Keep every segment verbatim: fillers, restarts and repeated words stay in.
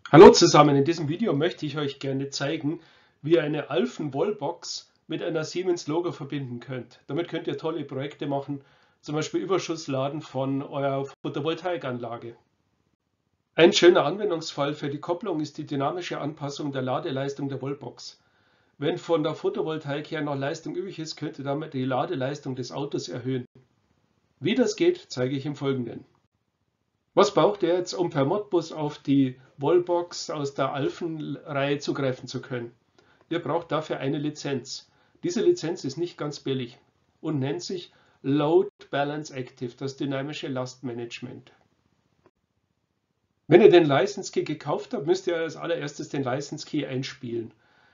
Hallo zusammen, in diesem Video möchte ich euch gerne zeigen, wie ihr eine Alfen-Wallbox mit einer Siemens Logo verbinden könnt. Damit könnt ihr tolle Projekte machen, zum Beispiel Überschussladen von eurer Photovoltaikanlage. Ein schöner Anwendungsfall für die Kopplung ist die dynamische Anpassung der Ladeleistung der Wallbox. Wenn von der Photovoltaik her noch Leistung übrig ist, könnt ihr damit die Ladeleistung des Autos erhöhen. Wie das geht, zeige ich im Folgenden. Was braucht ihr jetzt, um per Modbus auf die Wallbox aus der Alfen-Reihe zugreifen zu können? Ihr braucht dafür eine Lizenz. Diese Lizenz ist nicht ganz billig und nennt sich Load Balance Active, das dynamische Lastmanagement. Wenn ihr den License Key gekauft habt, müsst ihr als allererstes den License Key einspielen.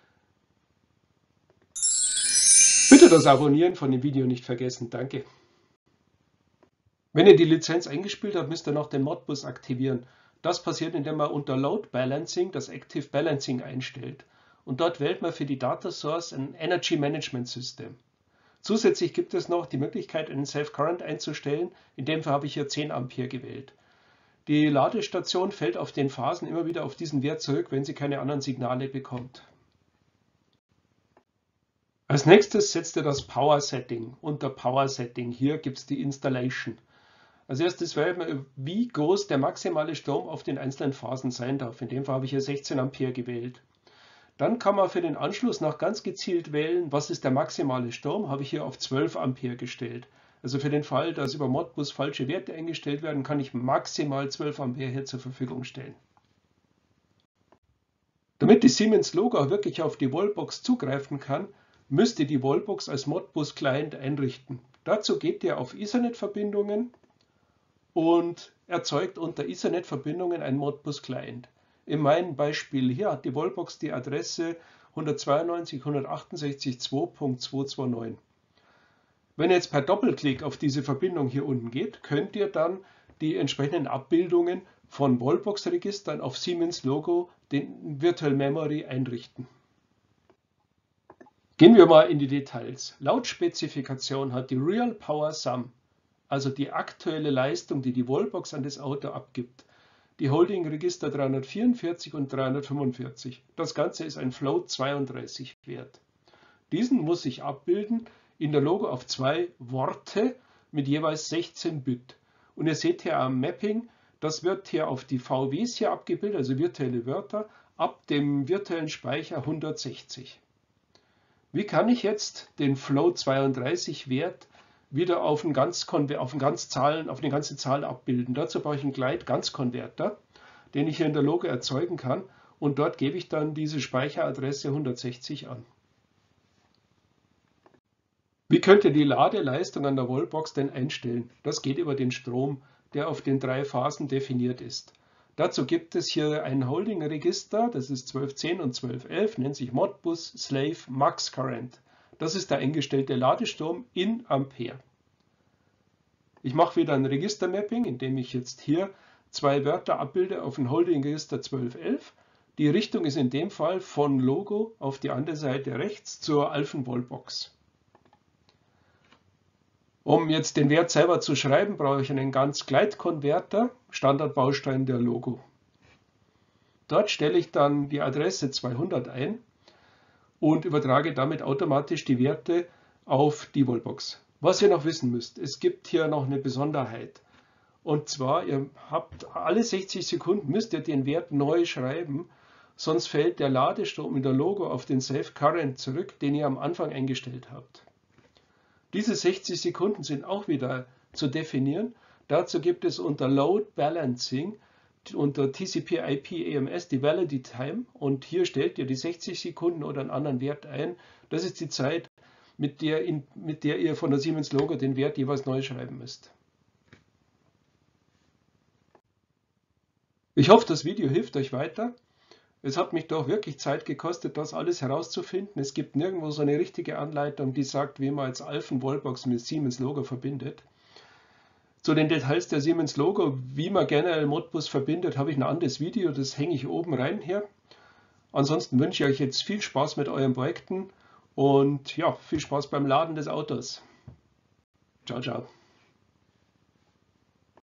Bitte das Abonnieren von dem Video nicht vergessen, danke. Wenn ihr die Lizenz eingespielt habt, müsst ihr noch den Modbus aktivieren. Das passiert, indem man unter Load Balancing das Active Balancing einstellt. Und dort wählt man für die Data Source ein Energy Management System. Zusätzlich gibt es noch die Möglichkeit, einen Self Current einzustellen. In dem Fall habe ich hier zehn Ampere gewählt. Die Ladestation fällt auf den Phasen immer wieder auf diesen Wert zurück, wenn sie keine anderen Signale bekommt. Als nächstes setzt ihr das Power Setting. Unter Power Setting hier gibt es die Installation. Als erstes wählt man, wie groß der maximale Strom auf den einzelnen Phasen sein darf. In dem Fall habe ich hier sechzehn Ampere gewählt. Dann kann man für den Anschluss noch ganz gezielt wählen, was ist der maximale Strom, habe ich hier auf zwölf Ampere gestellt. Also für den Fall, dass über Modbus falsche Werte eingestellt werden, kann ich maximal zwölf Ampere hier zur Verfügung stellen. Damit die Siemens Logo wirklich auf die Wallbox zugreifen kann, müsst ihr die Wallbox als Modbus Client einrichten. Dazu geht ihr auf Ethernet-Verbindungen und erzeugt unter Ethernet-Verbindungen ein Modbus Client. In meinem Beispiel hier hat die Wallbox die Adresse hundertzweiundneunzig Punkt hundertachtundsechzig Punkt zwei Punkt zweihundertneunundzwanzig. Wenn ihr jetzt per Doppelklick auf diese Verbindung hier unten geht, könnt ihr dann die entsprechenden Abbildungen von Wallbox-Registern auf Siemens Logo, den Virtual Memory, einrichten. Gehen wir mal in die Details. Laut Spezifikation hat die Real Power Sum, also die aktuelle Leistung, die die Wallbox an das Auto abgibt, die Holding-Register dreihundertvierundvierzig und dreihundertfünfundvierzig. Das Ganze ist ein Float zweiunddreißig Wert. Diesen muss ich abbilden in der Logo auf zwei Worte mit jeweils sechzehn Bit. Und ihr seht hier am Mapping, das wird hier auf die V Ws hier abgebildet, also virtuelle Wörter, ab dem virtuellen Speicher hundertsechzig. Wie kann ich jetzt den Float zweiunddreißig Wert wieder auf, einen ganz, auf, einen ganz Zahlen, auf eine ganze Zahl abbilden? Dazu brauche ich einen Glide-Ganzkonverter, den ich hier in der Logo erzeugen kann, und dort gebe ich dann diese Speicheradresse hundertsechzig an. Wie könnt ihr die Ladeleistung an der Wallbox denn einstellen? Das geht über den Strom, der auf den drei Phasen definiert ist. Dazu gibt es hier ein Holding-Register, das ist zwölf zehn und zwölf elf, nennt sich Modbus Slave Max Current. Das ist der eingestellte Ladestrom in Ampere. Ich mache wieder ein Register-Mapping, indem ich jetzt hier zwei Wörter abbilde auf ein Holding-Register zwölf elf. Die Richtung ist in dem Fall von Logo auf die andere Seite rechts zur Alfen-Wallbox. Um jetzt den Wert selber zu schreiben, brauche ich einen ganz Gleitkonverter, Standardbaustein der Logo. Dort stelle ich dann die Adresse zweihundert ein und übertrage damit automatisch die Werte auf die Wallbox. Was ihr noch wissen müsst, es gibt hier noch eine Besonderheit. Und zwar, ihr habt alle sechzig Sekunden müsst ihr den Wert neu schreiben, sonst fällt der Ladestrom in der Logo auf den Self Current zurück, den ihr am Anfang eingestellt habt. Diese sechzig Sekunden sind auch wieder zu definieren. Dazu gibt es unter Load Balancing unter T C P I P A M S die Validity Time, und hier stellt ihr die sechzig Sekunden oder einen anderen Wert ein. Das ist die Zeit, mit der, in, mit der ihr von der Siemens Logo den Wert jeweils neu schreiben müsst. Ich hoffe, das Video hilft euch weiter. Es hat mich doch wirklich Zeit gekostet, das alles herauszufinden. Es gibt nirgendwo so eine richtige Anleitung, die sagt, wie man als Alfen-Wallbox mit Siemens Logo verbindet. Zu den Details der Siemens Logo, wie man generell Modbus verbindet, habe ich ein anderes Video, das hänge ich oben rein hier. Ansonsten wünsche ich euch jetzt viel Spaß mit euren Projekten und ja, viel Spaß beim Laden des Autos. Ciao, ciao.